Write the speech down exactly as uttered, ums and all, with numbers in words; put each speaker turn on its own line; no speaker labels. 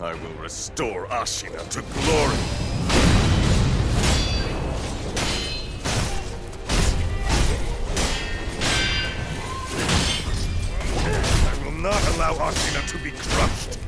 I will restore Ashina to glory! I will not allow Ashina to be crushed!